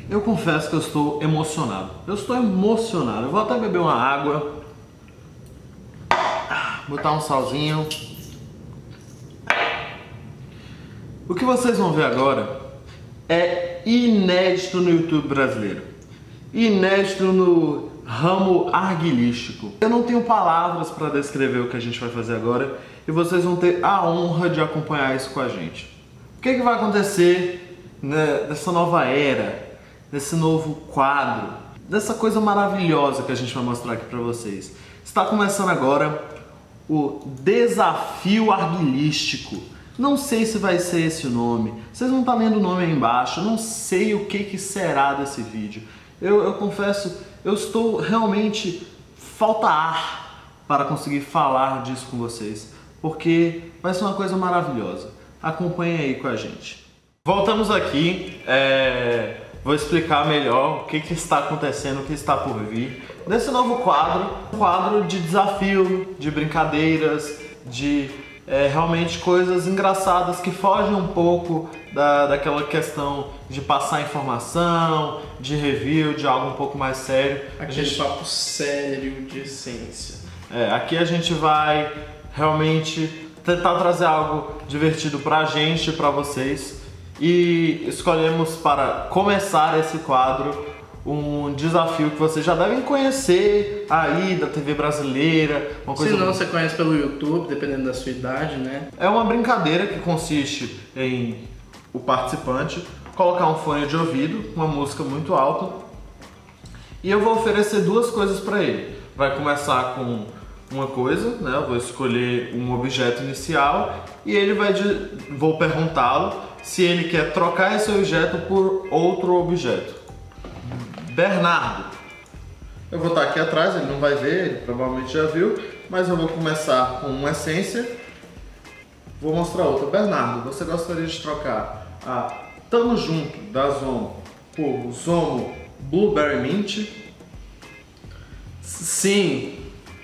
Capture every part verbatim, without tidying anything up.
Eu confesso que eu estou emocionado. Eu estou emocionado. Eu vou até beber uma água. Botar um salzinho. O que vocês vão ver agora é inédito no YouTube brasileiro. Inédito no ramo arguilístico. Eu não tenho palavras para descrever o que a gente vai fazer agora e vocês vão ter a honra de acompanhar isso com a gente. O que, que vai acontecer, né, nessa nova era, nesse novo quadro, dessa coisa maravilhosa que a gente vai mostrar aqui para vocês? Está começando agora o Desafio Arguilístico. Não sei se vai ser esse o nome, vocês vão estar lendo o nome aí embaixo, eu não sei o que, que será desse vídeo. Eu, eu confesso, eu estou realmente, falta ar para conseguir falar disso com vocês, porque vai ser uma coisa maravilhosa. Acompanhem aí com a gente. Voltamos aqui, é, vou explicar melhor o que, que está acontecendo, o que está por vir. Nesse novo quadro, quadro de desafio, de brincadeiras, de é, realmente coisas engraçadas que fogem um pouco da, daquela questão de passar informação, de review, de algo um pouco mais sério. Aquele a gente, papo sério de essência. É, aqui a gente vai realmente tentar trazer algo divertido pra gente, pra vocês. E escolhemos para começar esse quadro um desafio que vocês já devem conhecer aí da T V brasileira. Uma coisa Se não, você conhece pelo YouTube, dependendo da sua idade, né? É uma brincadeira que consiste em o participante colocar um fone de ouvido, uma música muito alta, e eu vou oferecer duas coisas para ele. Vai começar com uma coisa, né? Eu vou escolher um objeto inicial e ele vai de... vou perguntá-lo se ele quer trocar esse objeto por outro objeto. Bernardo. Eu vou estar aqui atrás, ele não vai ver, ele provavelmente já viu, mas eu vou começar com uma essência. Vou mostrar outra. Bernardo, você gostaria de trocar a Tamo Junto da Zomo por Zomo Blueberry Mint? Sim.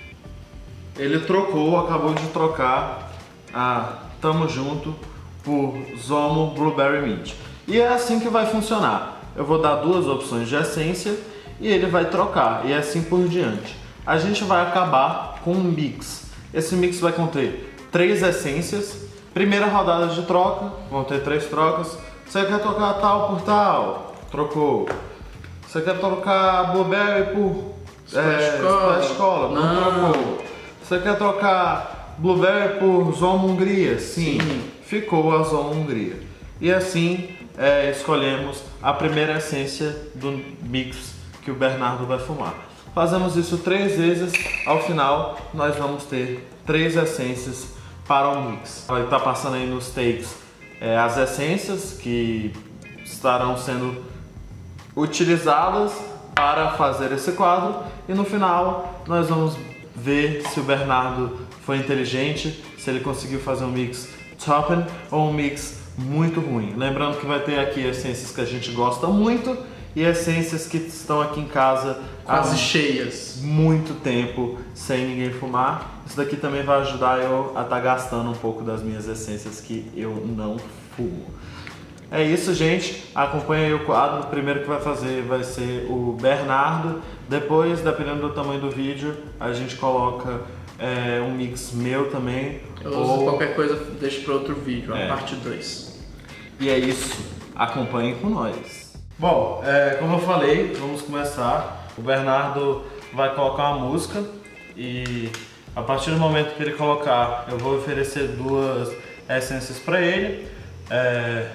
Ele trocou, acabou de trocar a Tamo Junto por Zomo Blueberry Mint. E é assim que vai funcionar. Eu vou dar duas opções de essência e ele vai trocar, e assim por diante. A gente vai acabar com um mix. Esse mix vai conter três essências. Primeira rodada de troca, vão ter três trocas. Você quer trocar tal por tal? Trocou. Você quer trocar Blueberry por Splash Cola? Não trocou. Você quer trocar Blueberry por Zomo Hungria? Sim. Sim. Ficou a Zomo Hungria. E assim é, escolhemos a primeira essência do mix que o Bernardo vai fumar. Fazemos isso três vezes, ao final nós vamos ter três essências para o mix. Vai estar passando aí nos takes é, as essências que estarão sendo utilizadas para fazer esse quadro e no final nós vamos ver se o Bernardo foi inteligente, se ele conseguiu fazer um mix top ou um mix muito ruim. Lembrando que vai ter aqui essências que a gente gosta muito e essências que estão aqui em casa quase cheias, muito tempo sem ninguém fumar. Isso daqui também vai ajudar eu a estar gastando um pouco das minhas essências que eu não fumo. É isso, gente. Acompanha aí o quadro. O primeiro que vai fazer vai ser o Bernardo. Depois, dependendo do tamanho do vídeo, a gente coloca é, um mix meu também. Eu uso ou... qualquer coisa, deixa para outro vídeo, é. a parte dois. E é isso. Acompanhem com nós. Bom, é, como eu falei, vamos começar. O Bernardo vai colocar uma música e a partir do momento que ele colocar, eu vou oferecer duas essências para ele. É,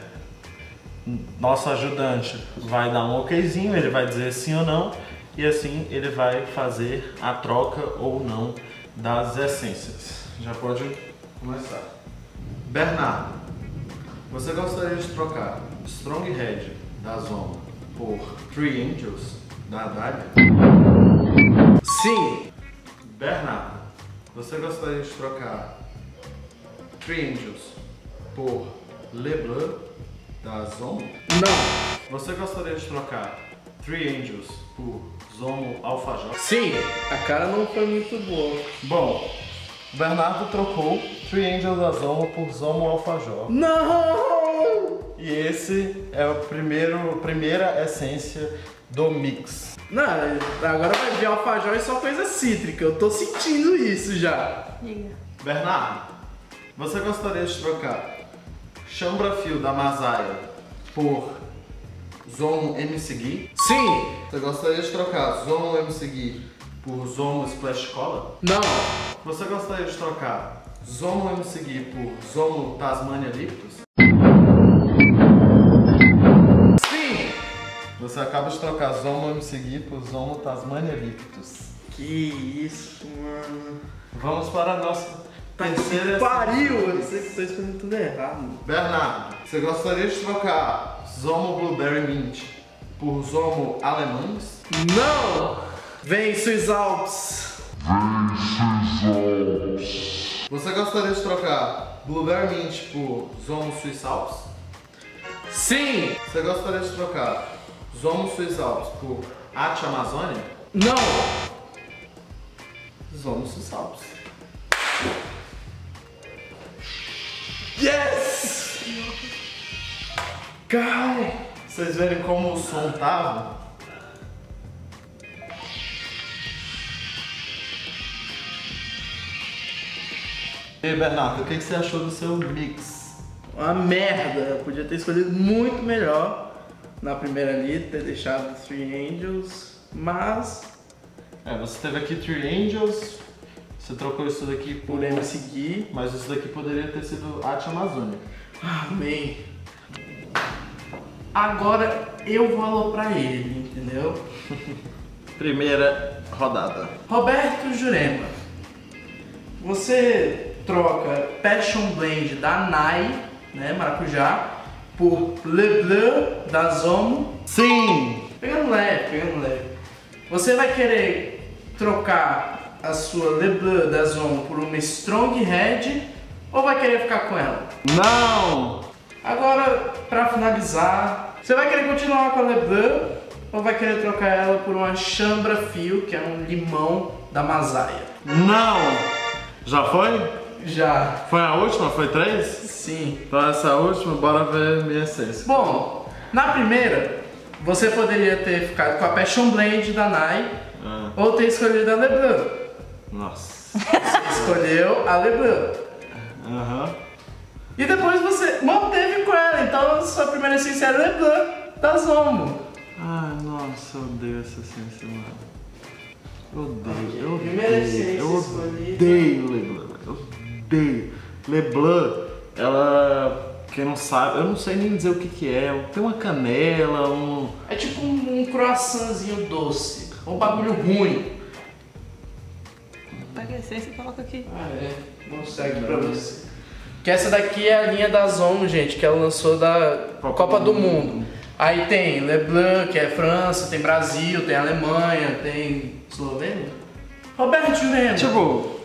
nosso ajudante vai dar um okzinho, ele vai dizer sim ou não e assim ele vai fazer a troca ou não das essências. Já pode começar. Bernardo, você gostaria de trocar Strong Head da Zomo por Three Angels da Dália? Sim. Bernardo, você gostaria de trocar Three Angels por LeBlanc da Zomo? Não. Você gostaria de trocar Three Angels por Zomo Alfajor? Sim. A cara não foi muito boa. Bom, o Bernardo trocou Three Angels da Zomo por Zomo Alfajor. Não! e esse é o primeiro, primeira essência do mix. Não, agora vai vir alfajor e só coisa cítrica. Eu tô sentindo isso já. Diga. Bernardo, você gostaria de trocar Chambrafil da Masaya por Zomo M C Gui? Sim. Você gostaria de trocar Zomo M C Gui por Zomo Splash Cola? Não. Você gostaria de trocar Zomo M C Gui por Zomo Tasmania Lictus? Sim. Você acaba de trocar Zomo M C Gui por Zomo Tasmania Lictus. Que isso, mano. Vamos para a nossa terceira. Pariu! Eu sei que tô escolhendo tudo errado. Bernardo, você gostaria de trocar Zomo Blueberry Mint por Zomo Alemães? Não! Vem, Swiss Alps. Você gostaria de trocar Blueberry Mint por Zomo Swiss Alps? Sim. Você gostaria de trocar Zomo Swiss Alps por Ate Amazônia? Não. Zomo Swiss Alps. Yes! Calma. Vocês verem como o som tava? E aí, Bernardo, o que você achou do seu mix? Uma merda. Eu podia ter escolhido muito melhor na primeira ali, ter deixado Three Angels, mas É, você teve aqui Three Angels, você trocou isso daqui por por M C Gui. mas isso daqui poderia ter sido Ate Amazônia. Amém. Agora eu vou aloprar ele, entendeu? Primeira rodada. Roberto Jurema, você troca Passion Blend da Nai, né, maracujá, por Le Bleu da Zomo. Sim! Pegando leve, pegando leve. Você vai querer trocar a sua Le Bleu da Zomo por uma Strong Red ou vai querer ficar com ela? Não! Agora, pra finalizar, você vai querer continuar com a Le Bleu ou vai querer trocar ela por uma Chambrafil, que é um limão da Masaya? Não! Já foi? Já. Foi a última? Foi três? Sim. Então essa última, bora ver minha essência. Bom, na primeira, você poderia ter ficado com a Passion Blend da Nai Ah, ou ter escolhido a Le Bleu. nossa. Você escolheu a Le Bleu. Aham. E depois você manteve com ela, então sua primeira essência era Le Bleu da Zomo. Ai, nossa, eu odeio essa essência, mano. Eu odeio, eu Primeira odeio, essência eu escolhida. odeio Leblanc, eu odeio. Leblanc, ela, quem não sabe, eu não sei nem dizer o que que é, tem uma canela, um... É tipo um, um croissantzinho doce, um bagulho ruim. Pega a essência e coloca aqui. Ah, é. Consegue pra você. Que essa daqui é a linha da Zomo, gente, que ela lançou da Copa Copa, do do Mundo. Aí tem Leblanc, que é França, tem Brasil, tem Alemanha, tem Eslovênia. Roberto Jurema. Tipo,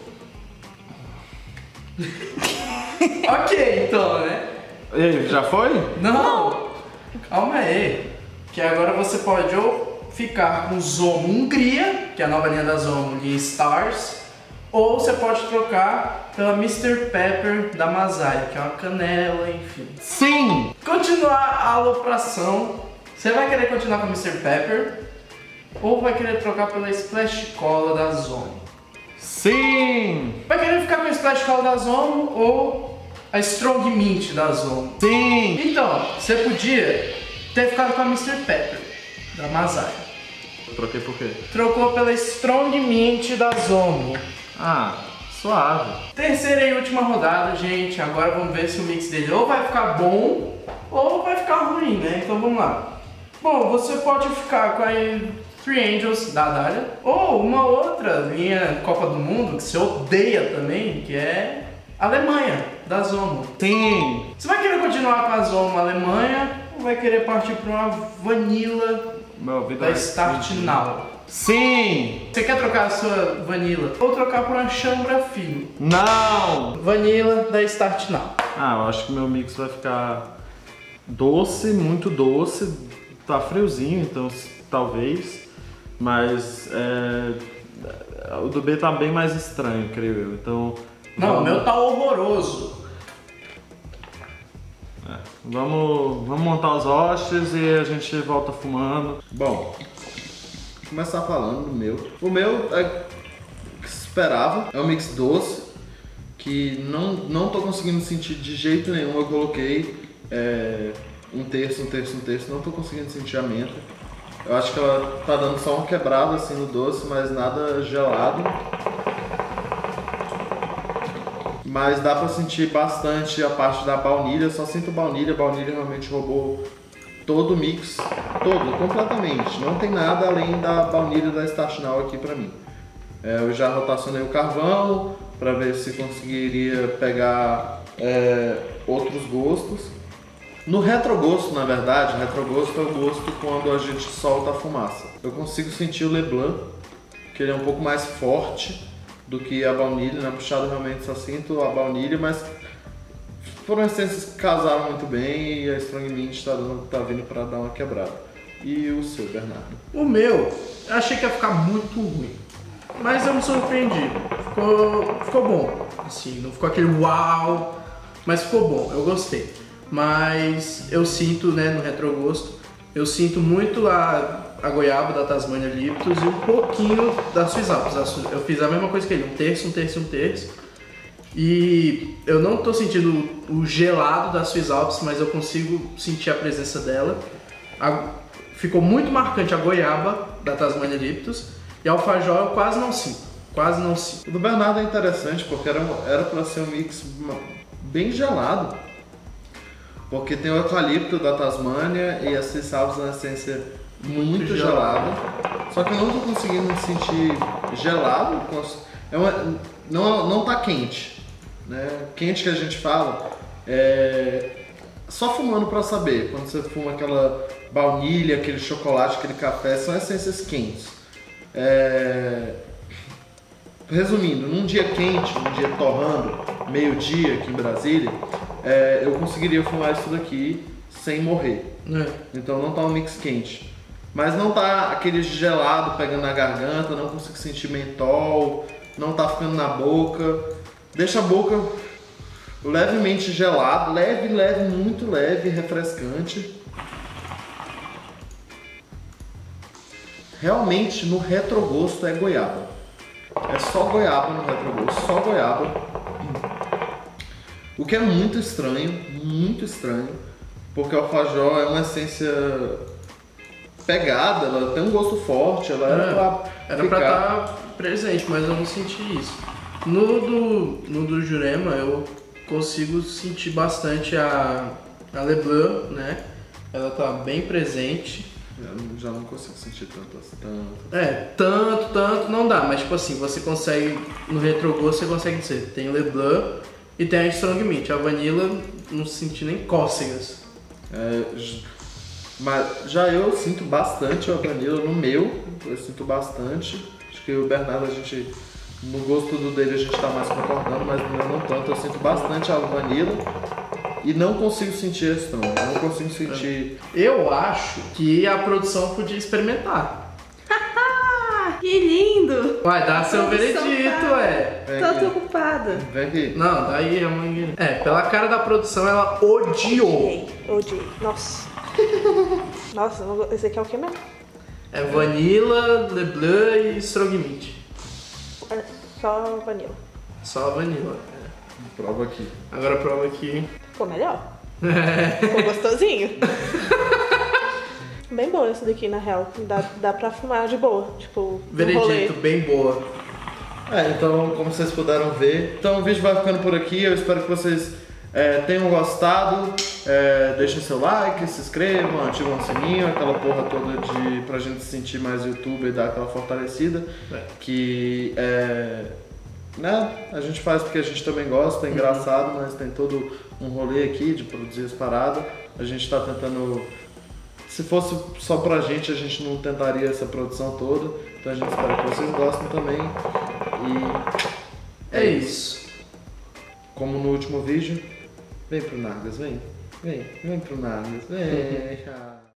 Ok, então, né? e aí, já foi? Não! Calma aí. Que agora você pode ou ficar com Zomo Hungria, que é a nova linha da Zomo, linha Stars, ou você pode trocar pela mister Pepper da Masaya, que é uma canela, enfim. Sim! Continuar a alopração, você vai querer continuar com a mister Pepper ou vai querer trocar pela Splash Cola da Zomo? Sim! Vai querer ficar com a Splash Cola da Zomo ou a Strong Mint da Zomo? Sim! Então, você podia ter ficado com a mister Pepper da Masaya. Troquei por quê? Trocou pela Strong Mint da Zomo. Ah, suave. Terceira e última rodada, gente. Agora vamos ver se o mix dele ou vai ficar bom ou vai ficar ruim, né? Então vamos lá. Bom, você pode ficar com a Three Angels da Dália ou uma outra linha Copa do Mundo que você odeia também, que é a Alemanha, da Zomo. Sim! Você vai querer continuar com a Zomo Alemanha ou vai querer partir para uma Vanilla Meu ouvido da é- Start Now? Sim! Você quer trocar a sua Vanilla ou trocar por uma Chambrafil? Não! Vanilla da Start Now. Ah, eu acho que meu mix vai ficar doce, muito doce. Tá friozinho, então s- talvez. Mas é, o do B tá bem mais estranho, creio eu. Então. Não, o vamos- meu tá horroroso. É. Vamos, vamos montar os hostes e a gente volta fumando. Bom, vou começar falando do meu. O meu é o que se esperava, é um mix doce, que não, não tô conseguindo sentir de jeito nenhum. Eu coloquei é, um terço, um terço, um terço, não tô conseguindo sentir a menta. Eu acho que ela tá dando só uma quebrada assim no doce, mas nada gelado. Mas dá pra sentir bastante a parte da baunilha, só sinto baunilha, a baunilha realmente roubou todo o mix, todo, completamente. Não tem nada além da baunilha da Start Now aqui pra mim. É, eu já rotacionei o carvão pra ver se conseguiria pegar é, outros gostos. No retrogosto, na verdade, retrogosto é o gosto quando a gente solta a fumaça. Eu consigo sentir o LeBlanc, que ele é um pouco mais forte do que a baunilha. Na puxada realmente só sinto a baunilha, mas foram essências que casaram muito bem e a Strong Mint está tá vindo para dar uma quebrada. E o seu, Bernardo? O meu, eu achei que ia ficar muito ruim, mas eu me surpreendi. Ficou, ficou bom, assim, não ficou aquele uau, mas ficou bom, eu gostei. Mas eu sinto, né, no retrogosto, eu sinto muito a a goiaba da Tasmania Liptus e um pouquinho da Swiss Alps. Eu fiz a mesma coisa que ele, um terço, um terço, um terço. E eu não estou sentindo o gelado da Swiss Alps, mas eu consigo sentir a presença dela. A, ficou muito marcante a goiaba da Tasmania Liptus e a alfajor eu quase não sinto, quase não sinto. O do Bernardo é interessante porque era era para ser um mix bem gelado, porque tem o eucalipto da Tasmania e a Swiss Alps na essência muito, muito gelado. Só que eu não tô conseguindo me sentir gelado. É uma, não, não tá quente, né? Quente que a gente fala é só fumando pra saber. Quando você fuma aquela baunilha, aquele chocolate, aquele café, são essências quentes. É... Resumindo, num dia quente, num dia torrando, meio-dia aqui em Brasília, é, eu conseguiria fumar isso daqui sem morrer. É. Então não tá um mix quente. Mas não tá aquele gelado pegando na garganta, não consigo sentir mentol, não tá ficando na boca. Deixa a boca levemente gelada, leve, leve, muito leve, refrescante. Realmente no retrogosto é goiaba. É só goiaba no retrogosto, só goiaba. O que é muito estranho, muito estranho, porque o alfajor é uma essência pegada, ela tem um gosto forte, ela era é, pra Era ficar... pra estar presente, mas eu não senti isso. No do, no do Jurema eu consigo sentir bastante a, a LeBlanc, né? Ela tá bem presente. Eu já não consigo sentir tanto, tanto. É, tanto, tanto não dá, mas tipo assim, você consegue, no retrogosto você consegue dizer, tem LeBlanc e tem a Strong Mint. A Vanilla não senti nem cócegas. É, mas já eu sinto bastante a Vanilla no meu, eu sinto bastante. Acho que o Bernardo, a gente, no gosto do dele a gente tá mais concordando, mas no meu não tanto. Eu sinto bastante a Vanilla. E não consigo sentir a Strong, não consigo sentir... Eu acho que a produção podia experimentar. Que lindo! Vai dar seu veredito, ué. Tô ocupada. Vem aqui. Não, daí a mãe... É, pela cara da produção ela odiou. Odiei, odiei. Nossa. Nossa, esse aqui é o que mesmo? É Vanilla, LeBlanc e Strong Mint. Olha, só Vanilla. Só Vanilla. É. Prova aqui. Agora prova aqui. Ficou melhor. Ficou gostosinho. Bem boa essa daqui, na real. Dá, dá pra fumar de boa. Tipo, veredito, bem boa. É, então, como vocês puderam ver, então o vídeo vai ficando por aqui. Eu espero que vocês é, tenham gostado. É, deixem seu like, se inscrevam, ativam o sininho, aquela porra toda de, pra gente se sentir mais youtuber e dar aquela fortalecida. É. Que é... Né? A gente faz porque a gente também gosta, é engraçado, mas tem todo um rolê aqui de produzir as paradas. A gente tá tentando... Se fosse só pra gente, a gente não tentaria essa produção toda. Então a gente espera que vocês gostem também. E é isso. Como no último vídeo, vem pro Nargas, vem. Vem, vem pro Nargas, vem.